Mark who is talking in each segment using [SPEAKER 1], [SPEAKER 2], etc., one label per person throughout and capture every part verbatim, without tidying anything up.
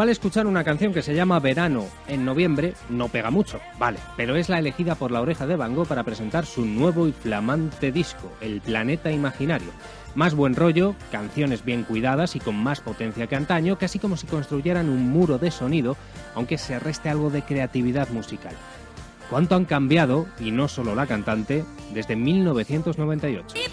[SPEAKER 1] vale escuchar una canción que se llama Verano en noviembre, no pega mucho, vale, pero es la elegida por La Oreja de Van Gogh para presentar su nuevo y flamante disco, El Planeta Imaginario. Más buen rollo, canciones bien cuidadas y con más potencia que antaño, casi como si construyeran un muro de sonido, aunque se reste algo de creatividad musical. ¿Cuánto han cambiado, y no solo la cantante, desde mil novecientos noventa y ocho?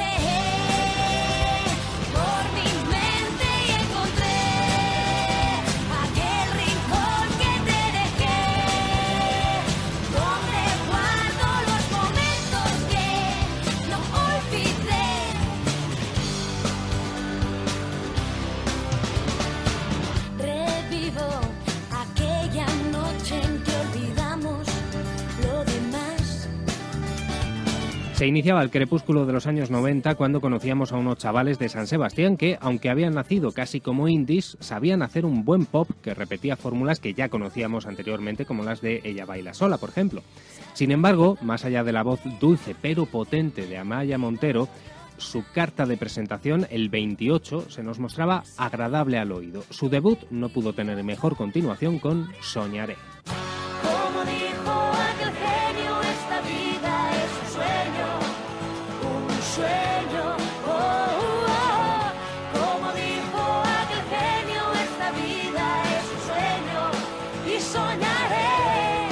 [SPEAKER 1] Se iniciaba el crepúsculo de los años noventa cuando conocíamos a unos chavales de San Sebastián que, aunque habían nacido casi como indies, sabían hacer un buen pop que repetía fórmulas que ya conocíamos anteriormente, como las de Ella baila sola, por ejemplo. Sin embargo, más allá de la voz dulce pero potente de Amaya Montero, su carta de presentación, el veintiocho, se nos mostraba agradable al oído. Su debut no pudo tener mejor continuación con Soñaré.
[SPEAKER 2] Como dijo aquel genio, esta vida es un sueño, un sueño, oh, oh, oh. Como dijo aquel genio, esta vida es un sueño y soñaré,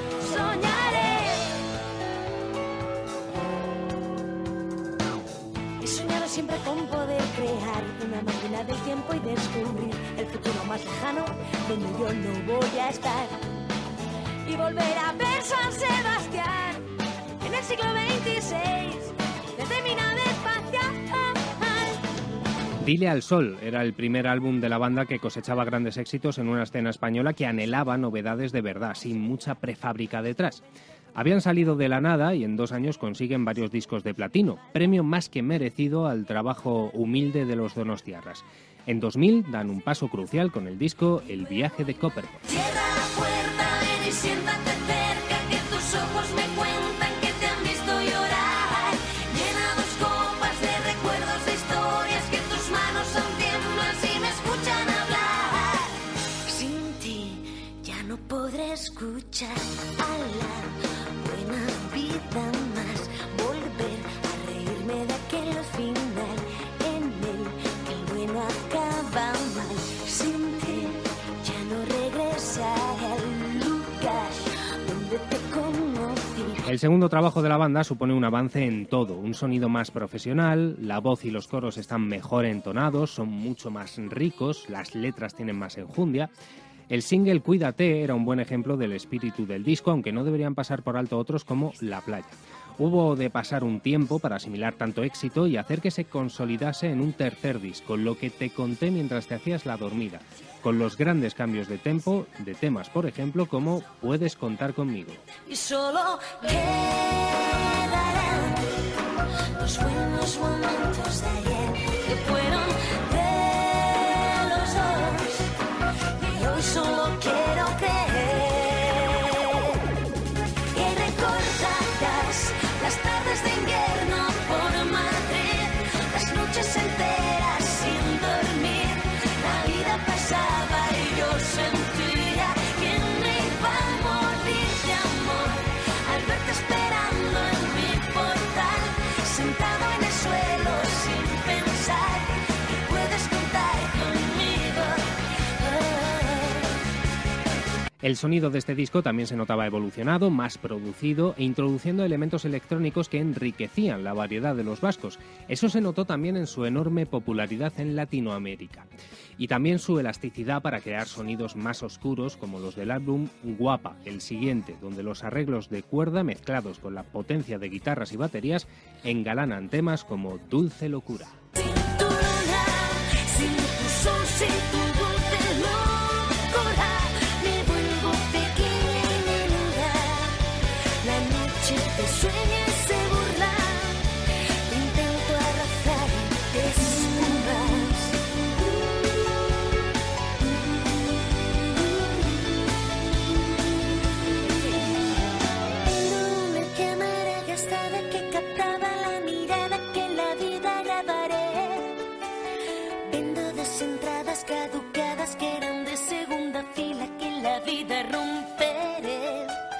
[SPEAKER 2] soñaré. He soñado siempre con poder crear una máquina del tiempo y descubrir el futuro más lejano donde yo no voy a estar. Y volver a ver San Sebastián en el siglo veintiséis, desde mi nave espacial.
[SPEAKER 1] Dile al sol era el primer álbum de la banda que cosechaba grandes éxitos en una escena española que anhelaba novedades de verdad, sin mucha prefábrica detrás. Habían salido de la nada y en dos años consiguen varios discos de platino, premio más que merecido al trabajo humilde de los donostiarras. En dos mil dan un paso crucial con el disco El viaje de Copperpot.
[SPEAKER 2] Y siéntate cerca, que tus ojos me cuentan que te han visto llorar. Llena dos copas de recuerdos, de historias, que tus manos aún tiemblan si me escuchan hablar. Sin ti ya no podré escuchar a la buena vida más, volver a reírme de aquel final en el que el bueno acaba mal. Sin ti ya no regresaré al
[SPEAKER 1] El segundo trabajo de la banda supone un avance en todo, un sonido más profesional, la voz y los coros están mejor entonados, son mucho más ricos, las letras tienen más enjundia. El single Cuídate era un buen ejemplo del espíritu del disco, aunque no deberían pasar por alto otros como La playa. Hubo de pasar un tiempo para asimilar tanto éxito y hacer que se consolidase en un tercer disco, Lo que te conté mientras te hacías la dormida, con los grandes cambios de tempo de temas, por ejemplo, como Puedes contar conmigo.
[SPEAKER 2] Y solo quedarán los buenos momentos de ayer que fueron de los dos, y hoy solo quiero creer que recordarás las tardes de invierno por Madrid, las noches enteras sin dormir, la vida pasaba y yo sentía que me iba a morir de amor al verte esperando en mi portal, sentado en el suelo sin pensar que puedes contar conmigo.
[SPEAKER 1] El sonido de este disco también se notaba evolucionado, más producido e introduciendo elementos electrónicos que enriquecían la variedad de los vascos. Eso se notó también en su enorme popularidad en Latinoamérica. Y también su elasticidad para crear sonidos más oscuros como los del álbum Guapa, el siguiente, donde los arreglos de cuerda mezclados con la potencia de guitarras y baterías engalanan temas como Dulce Locura.
[SPEAKER 2] Sin tu luna, sin tu sol, sin tu dulce locura, me vuelvo pequeña y menuda. La noche te sueña y se burla, intento abrazar y te escondas. Era una cámara gastada que captaba la mirada que en la vida grabaré.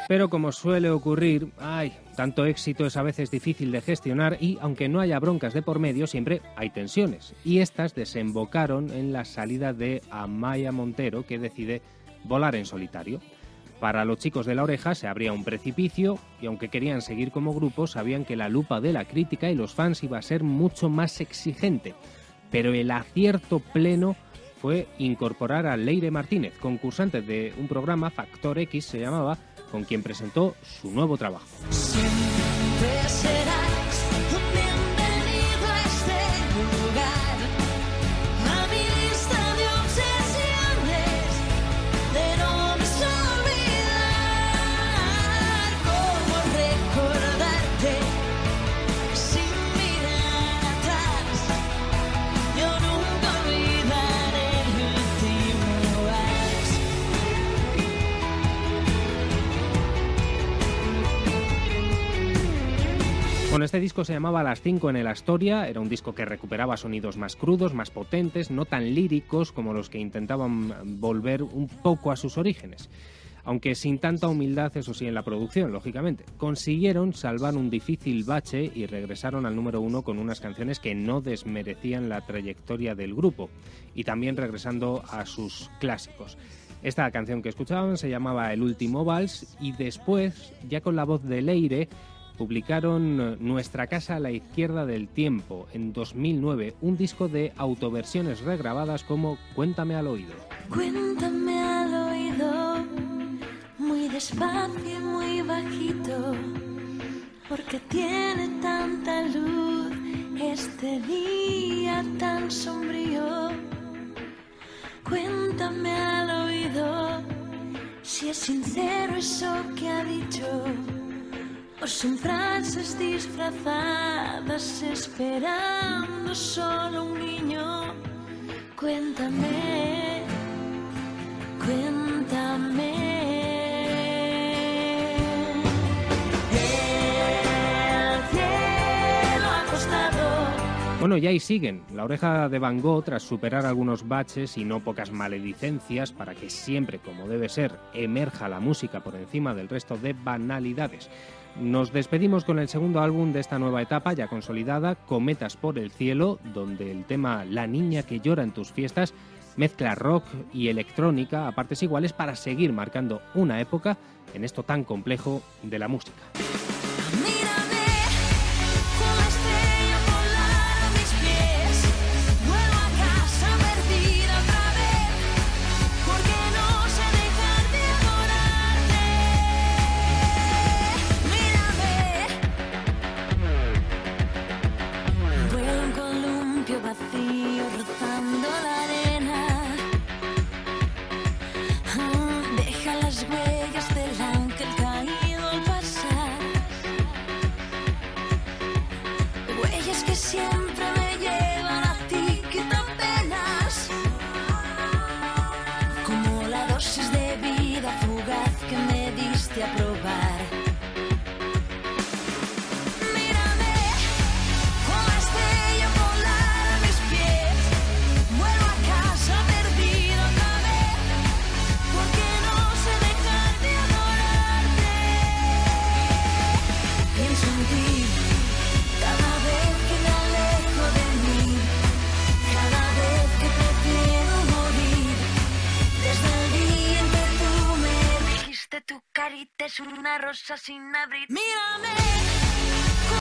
[SPEAKER 1] Pero como suele ocurrir, ay, tanto éxito es a veces difícil de gestionar y, aunque no haya broncas de por medio, siempre hay tensiones. Y estas desembocaron en la salida de Amaia Montero, que decide volar en solitario. Para los chicos de La Oreja se abría un precipicio y, aunque querían seguir como grupo, sabían que la lupa de la crítica y los fans iba a ser mucho más exigente. Pero el acierto pleno fue incorporar a Leire Martínez, concursante de un programa, Factor X se llamaba, con quien presentó su nuevo trabajo.
[SPEAKER 2] Siempre serás bienvenido a este lugar, a mi lista de obsesiones, de no olvidar cómo recordarte sin mirar atrás. Yo nunca olvidaré el último vals.
[SPEAKER 1] Bueno, este disco se llamaba Las cinco en el Astoria, era un disco que recuperaba sonidos más crudos, más potentes, no tan líricos como los que intentaban volver un poco a sus orígenes. Aunque sin tanta humildad, eso sí, en la producción, lógicamente. Consiguieron salvar un difícil bache y regresaron al número uno con unas canciones que no desmerecían la trayectoria del grupo, y también regresando a sus clásicos. Esta canción que escuchaban se llamaba El último vals, y después, ya con la voz de Leire, publicaron Nuestra casa a la izquierda del tiempo en dos mil nueve, un disco de autoversiones regrabadas como Cuéntame al oído.
[SPEAKER 2] Cuéntame al oído, muy despacio y muy bajito, porque tiene tanta luz este día tan sombrío. Cuéntame al oído, si es sincero eso que ha dicho, o son frases disfrazadas esperando solo un niño. Cuéntame, cuéntame. El cielo acostado.
[SPEAKER 1] Bueno, y ahí siguen. La Oreja de Van Gogh, tras superar algunos baches y no pocas maledicencias para que siempre, como debe ser, emerja la música por encima del resto de banalidades. Nos despedimos con el segundo álbum de esta nueva etapa ya consolidada, Cometas por el cielo, donde el tema La niña que llora en tus fiestas mezcla rock y electrónica a partes iguales para seguir marcando una época en esto tan complejo de la música.
[SPEAKER 2] Mírame, con la estrella polar a mis pies, vuelvo a casa perdida otra vez, porque no sé dejar de adorarte. Mírame, vuelo un columpio vacío rozando la arena. Ah, deja las huellas del ángel caído al pasar, huellas que siempre me llevan a ti, quitan penas, como la dosis de vida fugaz que me diste a probar. Mírame, con la estrella polar a mis pies, vuelvo a casa perdida otra vez, porque no sé dejar de adorarte. Pienso en ti cada vez que me alejo de mí, cada vez que prefiero morir. Desde el día en que tú me dijiste tu carita es una rosa sin abrir. Mírame,